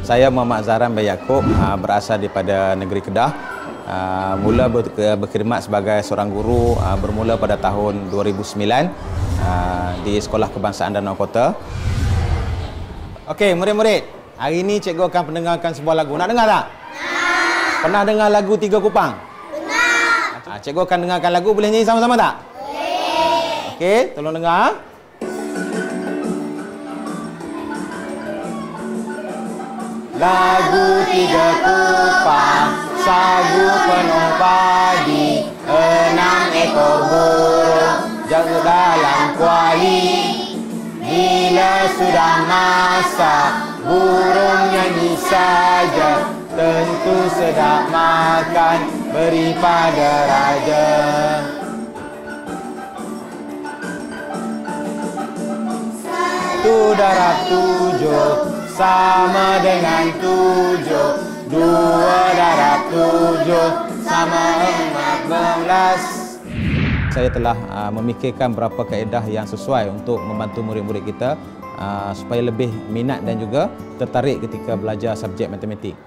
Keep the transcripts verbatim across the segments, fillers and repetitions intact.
Saya Muhammad Zahran bin Yaakob, berasal daripada negeri Kedah. Mula berkhidmat sebagai seorang guru bermula pada tahun dua ribu sembilan di Sekolah Kebangsaan Danau Kota. Okey, murid-murid, hari ini cikgu akan mendengarkan sebuah lagu. Nak dengar tak? Nak. Pernah dengar lagu Tiga Kupang? Pernah. Cikgu akan dengarkan lagu, boleh nyanyi sama-sama tak? Boleh. Okey, tolong dengar. Lagu tiga kupang, sagu penuh padi, enam ekor burung jaga dalam kuali. Bila sudah masak, burung nyanyi saja, tentu sedap makan, beri pada raja. Satu darab tujuh sama dengan tujuh, dua darab tujuh sama empat belas. Saya telah uh, memikirkan beberapa kaedah yang sesuai untuk membantu murid-murid kita uh, supaya lebih minat dan juga tertarik ketika belajar subjek matematik.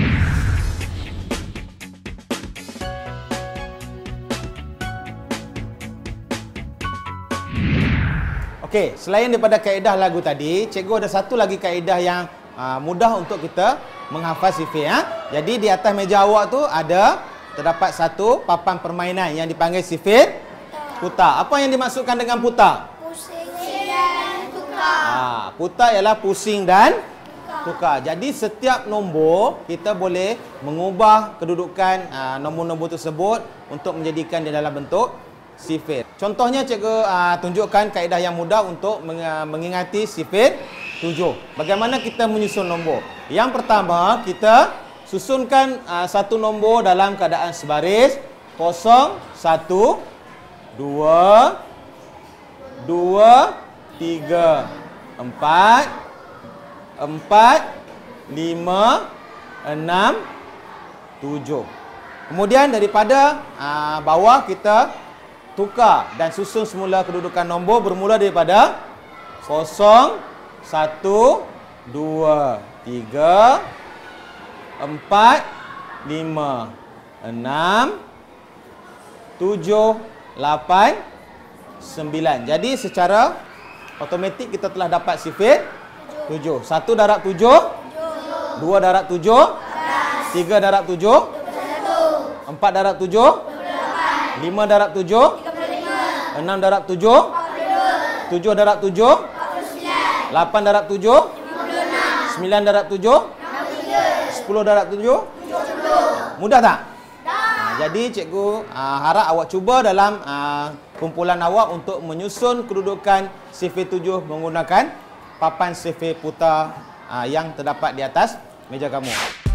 Okey, selain daripada kaedah lagu tadi, cikgu ada satu lagi kaedah yang uh, mudah untuk kita menghafal sifir. Ha? Jadi di atas meja awak tu ada terdapat satu papan permainan yang dipanggil sifir putar. Apa yang dimaksudkan dengan putar? Pusing dan tukar. Ha, putar ialah pusing dan tukar. Jadi setiap nombor kita boleh mengubah kedudukan uh, nombor-nombor tersebut untuk menjadikan dia dalam bentuk sifir. Contohnya cikgu uh, tunjukkan kaedah yang mudah untuk meng uh, mengingati sifir tujuh. Bagaimana kita menyusun nombor? Yang pertama, kita susunkan uh, satu nombor dalam keadaan sebaris. Kosong, satu, dua, dua, tiga, empat, empat, lima, enam, tujuh. Kemudian daripada uh, bawah kita tukar dan susun semula kedudukan nombor bermula daripada kosong, satu, dua, tiga, empat, lima, enam, tujuh, lapan, sembilan. Jadi secara automatik kita telah dapat sifir tujuh. satu darab tujuh, dua darab tujuh, tiga darab tujuh, empat darab tujuh, lima darab tujuh, enam darab tujuh, tujuh darab tujuh, lapan darab tujuh, sembilan darab tujuh, sepuluh darab tujuh. Mudah tak? Nah, jadi cikgu uh, harap awak cuba dalam uh, kumpulan awak untuk menyusun kedudukan sifir tujuh menggunakan papan sifir putar uh, yang terdapat di atas meja kamu.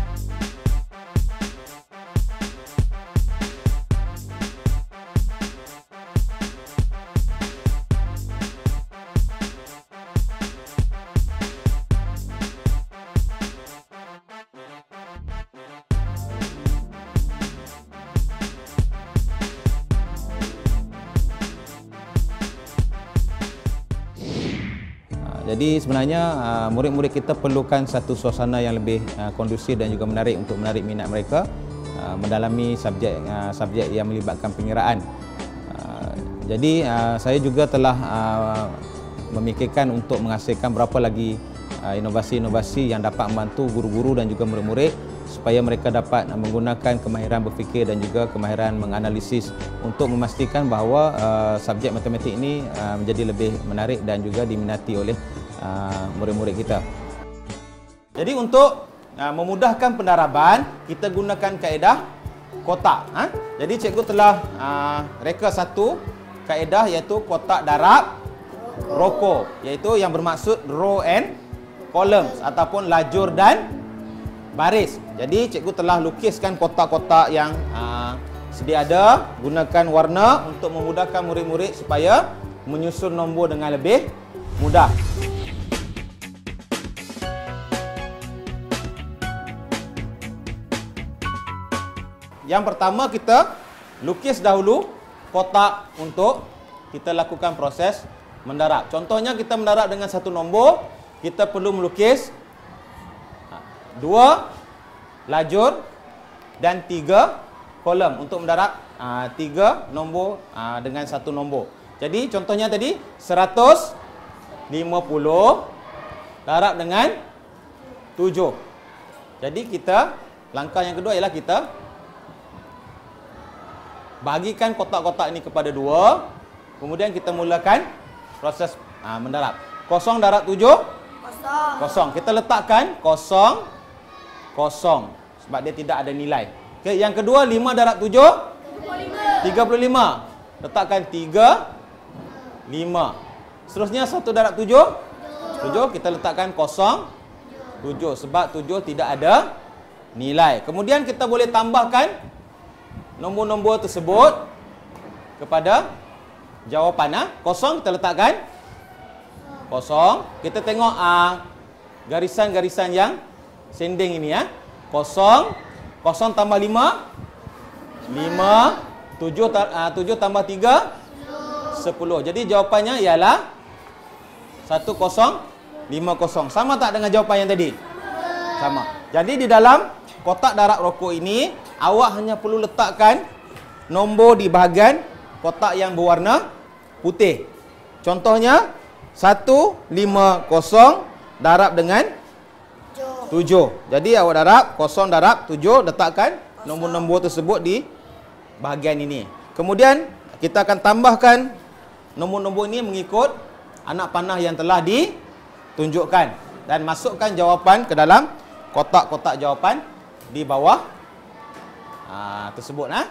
Jadi sebenarnya murid-murid kita perlukan satu suasana yang lebih kondusif dan juga menarik untuk menarik minat mereka mendalami subjek subjek yang melibatkan pengiraan. Jadi saya juga telah memikirkan untuk menghasilkan berapa lagi inovasi-inovasi yang dapat membantu guru-guru dan juga murid-murid supaya mereka dapat menggunakan kemahiran berfikir dan juga kemahiran menganalisis untuk memastikan bahawa subjek matematik ini menjadi lebih menarik dan juga diminati oleh murid-murid kita. Jadi untuk uh, memudahkan pendaraban, kita gunakan kaedah kotak. Ha? Jadi cikgu telah uh, reka satu kaedah iaitu kotak darab roko, iaitu yang bermaksud row and columns ataupun lajur dan baris. Jadi cikgu telah lukiskan kotak-kotak yang uh, sedia ada, gunakan warna untuk memudahkan murid-murid supaya menyusun nombor dengan lebih mudah. Yang pertama, kita lukis dahulu kotak untuk kita lakukan proses mendarab. Contohnya kita mendarab dengan satu nombor, kita perlu melukis dua lajur dan tiga kolom untuk mendarab uh, tiga nombor uh, dengan satu nombor. Jadi contohnya tadi seratus lima puluh darab dengan tujuh. Jadi kita langkah yang kedua ialah kita bagikan kotak-kotak ini kepada dua. Kemudian kita mulakan proses uh, mendarab. Kosong darab tujuh. Kosong. Kosong. Kita letakkan kosong. Kosong. Sebab dia tidak ada nilai. Okay, yang kedua, lima darab tujuh. tiga puluh lima. Letakkan tiga. lima. Seterusnya, satu darab tujuh. tujuh. Kita letakkan kosong. tujuh. Sebab tujuh tidak ada nilai. Kemudian kita boleh tambahkan nombor-nombor tersebut kepada jawapan. Ha? Kosong kita letakkan kosong. Kita tengok ah, garisan-garisan yang sending ini ya. Kosong, kosong tambah lima, lima, tujuh, ah, tujuh tambah tiga, sepuluh. Jadi jawapannya ialah satu kosong lima kosong. Sama tak dengan jawapan yang tadi? Sama. Jadi di dalam kotak darab rokok ini awak hanya perlu letakkan nombor di bahagian kotak yang berwarna putih. Contohnya seratus lima puluh darab dengan tujuh. Jadi awak darab kosong darab tujuh, letakkan nombor-nombor tersebut di bahagian ini. Kemudian kita akan tambahkan nombor-nombor ini mengikut anak panah yang telah ditunjukkan dan masukkan jawapan ke dalam kotak-kotak jawapan di bawah aa, tersebut. Ha?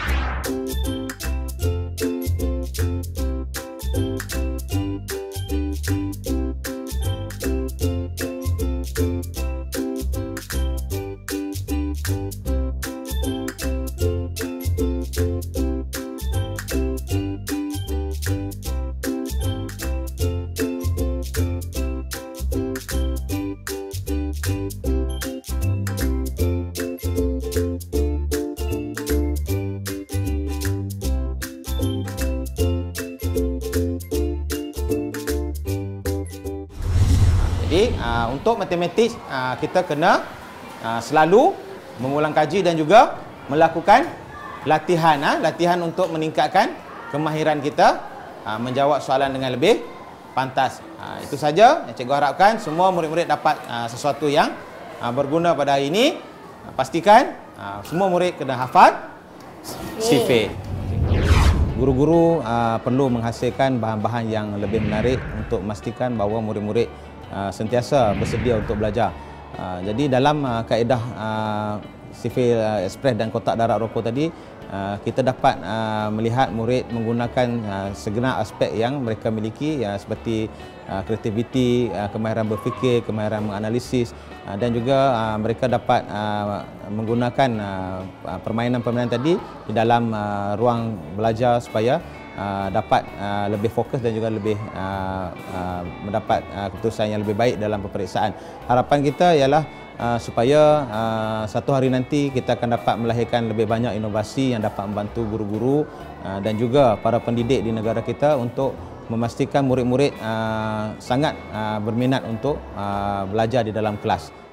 Jadi uh, untuk matematik uh, kita kena uh, selalu mengulang kaji dan juga melakukan latihan, uh, latihan untuk meningkatkan kemahiran kita uh, menjawab soalan dengan lebih pantas. Uh, itu saja yang cikgu harapkan semua murid-murid dapat uh, sesuatu yang uh, berguna pada hari ini. Uh, pastikan uh, semua murid kena hafal sifir. Guru-guru uh, perlu menghasilkan bahan-bahan yang lebih menarik untuk memastikan bahawa murid-murid Uh, sentiasa bersedia untuk belajar. Uh, jadi dalam uh, kaedah uh, sifir uh, ekspres dan kotak darab rokok tadi, uh, kita dapat uh, melihat murid menggunakan uh, segenap aspek yang mereka miliki, uh, seperti uh, kreativiti, uh, kemahiran berfikir, kemahiran menganalisis, uh, dan juga uh, mereka dapat uh, menggunakan uh, permainan-permainan tadi di dalam uh, ruang belajar supaya Uh, dapat uh, lebih fokus dan juga lebih uh, uh, mendapat uh, keputusan yang lebih baik dalam peperiksaan. Harapan kita ialah uh, supaya uh, satu hari nanti kita akan dapat melahirkan lebih banyak inovasi yang dapat membantu guru-guru uh, dan juga para pendidik di negara kita untuk memastikan murid-murid uh, sangat uh, berminat untuk uh, belajar di dalam kelas.